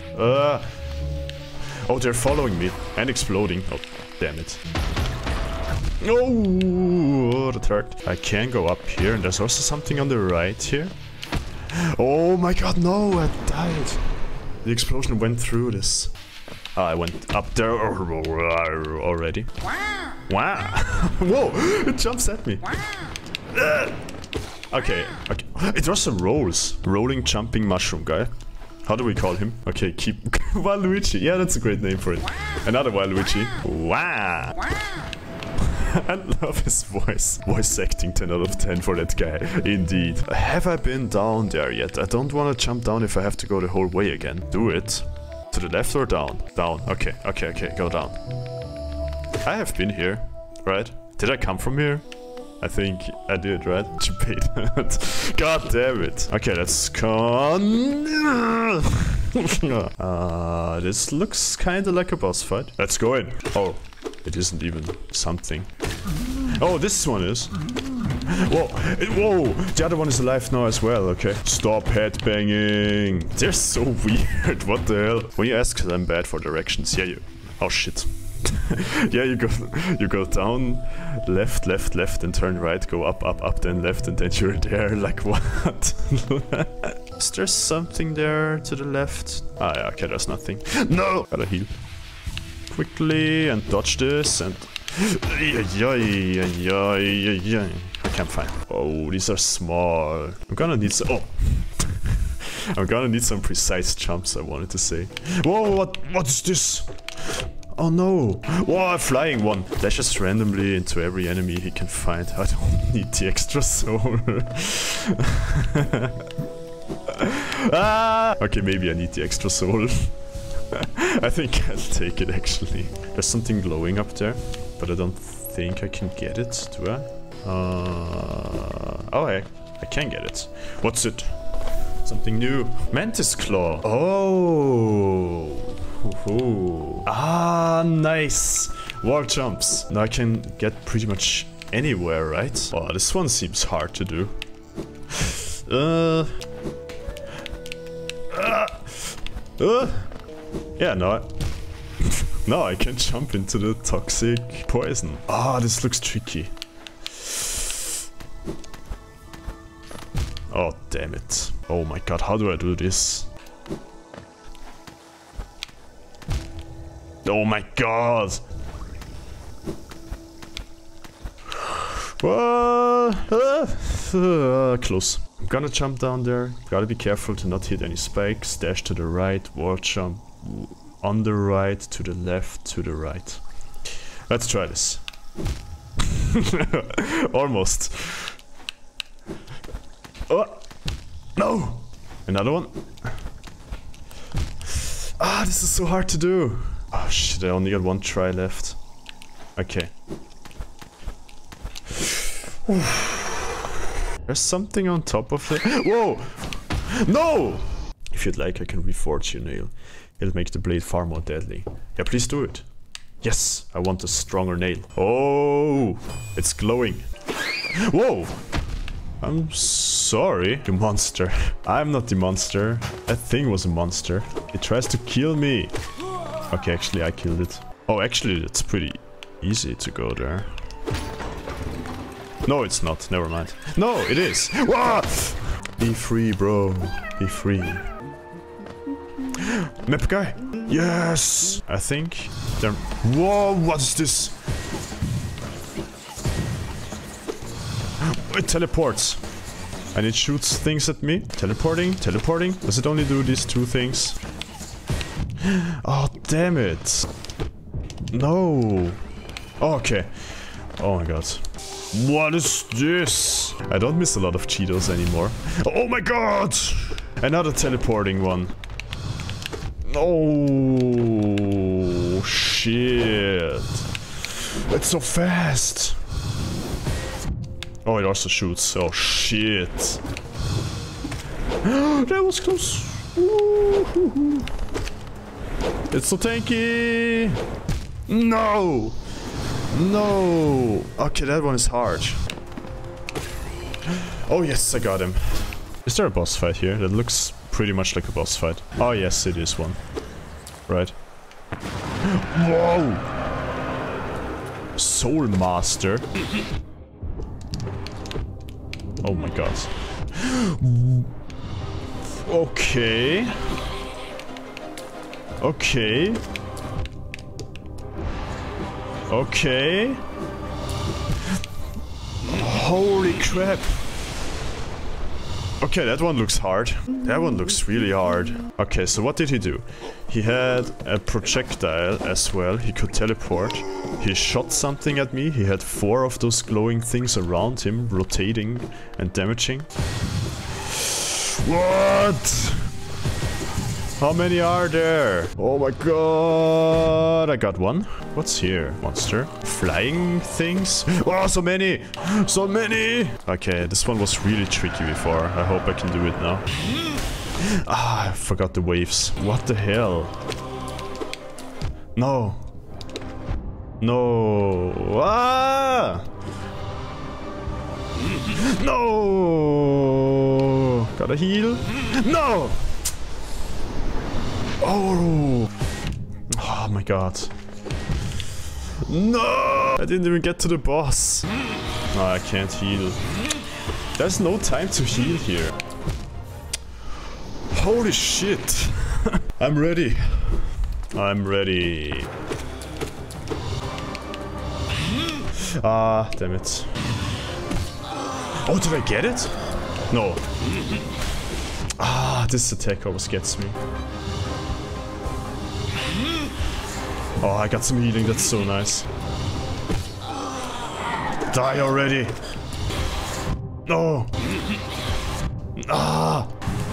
Oh, they're following me and exploding. Oh, damn it. Oh, the third. I can go up here, and there's also something on the right here. Oh my god, no, I died. The explosion went through this. Oh, I went up there already. Wow. Whoa, it jumps at me. Okay. It was a rolls. Rolling jumping mushroom guy. How do we call him? Okay, keep Waluigi. Yeah, that's a great name for it. Another Waluigi. Wow. I love his voice. Voice acting 10 out of 10 for that guy. Indeed. Have I been down there yet? I don't want to jump down if I have to go the whole way again. Do it. To the left or down? Down. Okay. Go down. I have been here, right? Did I come from here? I think I did, right? God damn it. Okay, let's go. This looks kind of like a boss fight. Let's go in. Oh, it isn't even something. Oh, this one is. Whoa, whoa, the other one is alive now as well, okay. Stop headbanging. They're so weird, what the hell? When you ask them bad for directions, yeah, you... Oh, shit. Yeah, you go down, left, and turn right, go up, then left, and then you're there. Like, what? Is there something there to the left? Ah, yeah, okay, there's nothing. No! Gotta heal. Quickly, and dodge this, and... I can't find. Oh, these are small. I'm gonna need some... Oh! I'm gonna need some precise jumps, I wanted to say. Whoa, what is this? Oh no! Whoa, a flying one! Dashes randomly into every enemy he can find. I don't need the extra soul. Ah! Okay, maybe I need the extra soul. I think I'll take it actually. There's something glowing up there, but I don't think I can get it, do I? Oh, I can get it. What's it? Something new. Mantis Claw. Oh! Ooh. Ah, nice. Wall jumps. Now I can get pretty much anywhere, right? Oh, this one seems hard to do. Yeah, no. No, I can jump into the toxic poison. Ah, this looks tricky. Oh, damn it. Oh my god, how do I do this? Oh my god! Close. I'm gonna jump down there. Gotta be careful to not hit any spikes. Dash to the right, wall jump on the right, to the left, to the right. Let's try this. Almost. Oh! No! Another one. Ah, this is so hard to do. Oh shit, I only got one try left. Okay. There's something on top of it. Whoa! No! If you'd like, I can reforge your nail. It'll make the blade far more deadly. Yeah, please do it. Yes, I want a stronger nail. Oh! It's glowing. Whoa! I'm sorry, you monster. I'm not the monster. That thing was a monster. It tries to kill me. Okay, actually I killed it. Oh, actually it's pretty easy to go there. No, it's not. Never mind. No, it is. Whoa! Be free, bro. Be free. Map guy. Yes! I think there... Whoa, what is this? It teleports. And it shoots things at me. Teleporting. Does it only do these two things? Oh, damn it. No. Oh, okay. Oh my god. What is this? I don't miss a lot of Cheetos anymore. Oh my god! Another teleporting one. Oh, shit. It's so fast. Oh, it also shoots. Oh, shit. That was close. It's so tanky. No. No. Okay, that one is hard. Oh, yes, I got him. Is there a boss fight here? That looks pretty much like a boss fight. Oh yes, it is one. Right. Whoa! Soul Master. Oh my god. Okay. Okay. Okay. Holy crap. Okay, that one looks hard. That one looks really hard. Okay, so what did he do? He had a projectile as well. He could teleport. He shot something at me. He had 4 of those glowing things around him, rotating and damaging. What? How many are there? Oh my god. I got one. What's here? Monster. Flying things? Oh, so many. So many. Okay, this one was really tricky before. I hope I can do it now. Ah, I forgot the waves. What the hell? No. No. Ah! No. Gotta heal. No. Oh. Oh my god. No! I didn't even get to the boss. No, I can't heal. There's no time to heal here. Holy shit. I'm ready. I'm ready. Ah, damn it. Oh, did I get it? No. Ah, this attack always gets me. Oh, I got some healing, that's so nice. Die already! No! Ah!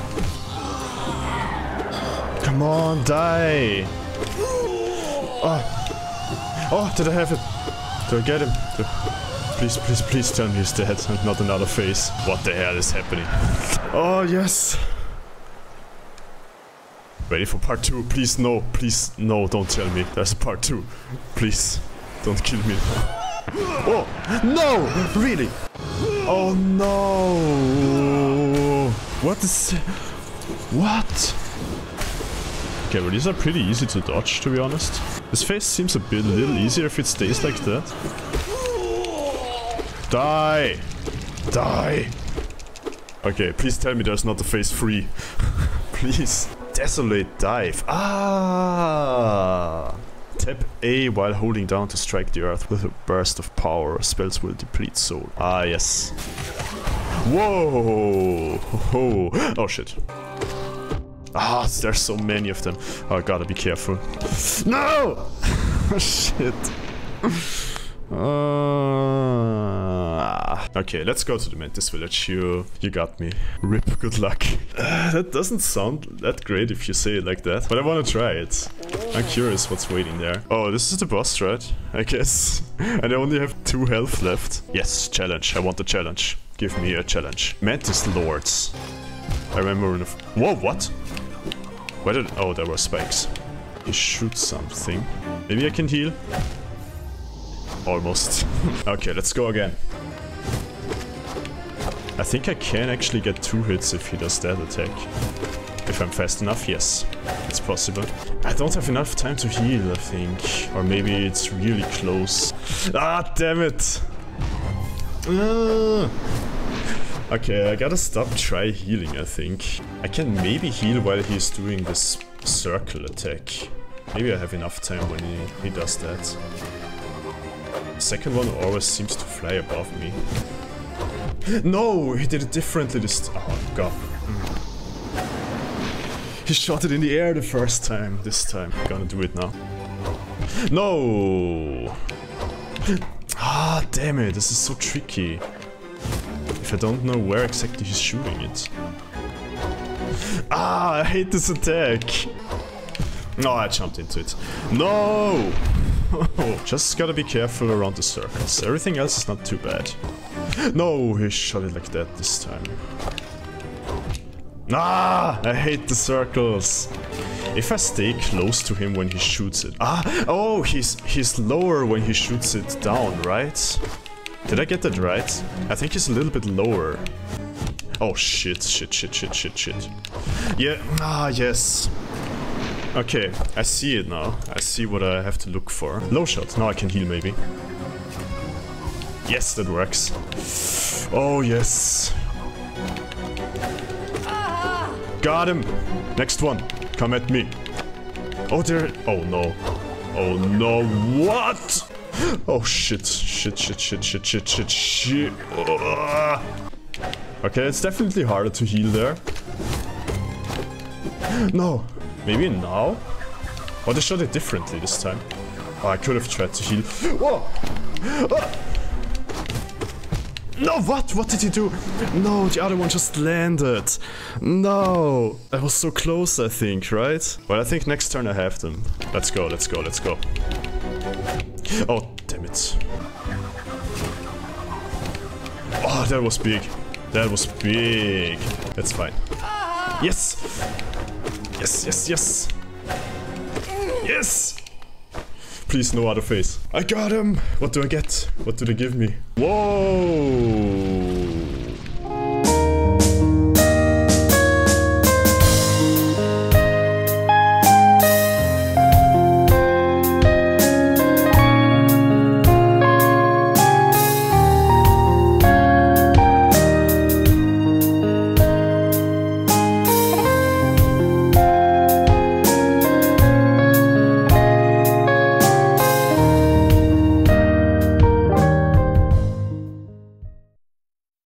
Come on, die! Oh! Oh, did I have it? Did I get him? Please, please, please tell me he's dead and not another face. What the hell is happening? Oh, yes! Ready for part 2? Please, no. Please, no, don't tell me. There's a part 2. Please, don't kill me. Oh, no! Really? Oh, no! What is... What? Okay, well, these are pretty easy to dodge, to be honest. This phase seems a little easier if it stays like that. Die! Die! Okay, please tell me there's not a phase 3. Please. Desolate dive. Ah! Tap A while holding down to strike the earth with a burst of power. Spells will deplete soul. Ah, yes. Whoa! Oh, shit. Ah, there's so many of them. Oh, I gotta be careful. No! Shit. Okay, let's go to the Mantis village. You got me. Rip, good luck. That doesn't sound that great if you say it like that, but I want to try it. I'm curious what's waiting there. Oh, this is the boss, right? I guess. And I only have 2 health left. Yes, challenge. I want the challenge. Give me a challenge. Mantis Lords. I remember in the... Whoa, what? Where did... Oh, there were spikes. You shoot something. Maybe I can heal? Almost. Okay, let's go again. I think I can actually get 2 hits if he does that attack. If I'm fast enough, yes. It's possible. I don't have enough time to heal, I think. Or maybe it's really close. Ah, damn it! Okay, I gotta stop try healing, I think. I can maybe heal while he's doing this circle attack. Maybe I have enough time when he does that. The second one always seems to fly above me. No, he did it differently this time. Oh god. He shot it in the air the first time. This time. I'm gonna do it now. No! Ah, damn it. This is so tricky. If I don't know where exactly he's shooting it. Ah, I hate this attack. No, I jumped into it. No! Just gotta be careful around the circles. Everything else is not too bad. No, he shot it like that this time. Ah, I hate the circles. If I stay close to him when he shoots it. Ah, oh, he's lower when he shoots it down, right? Did I get that right? I think he's a little bit lower. Oh, shit. Yeah, yes. Okay, I see it now. I see what I have to look for. Low shot. Now I can heal, maybe. Yes, that works. Oh, yes. Got him. Next one. Come at me. Oh, there. Oh, no. Oh, no. What? Oh, shit. Shit. Okay, it's definitely harder to heal there. No. Maybe now? Oh, they shot it differently this time. Oh, I could have tried to heal. Whoa! Oh. No, what? What did he do? No, the other one just landed. No. I was so close, I think, right? Well, I think next turn I have them. Let's go. Oh, damn it. Oh, that was big. That's fine. Yes! Yes! Please, no other face. I got him! What do I get? What do they give me? Whoa!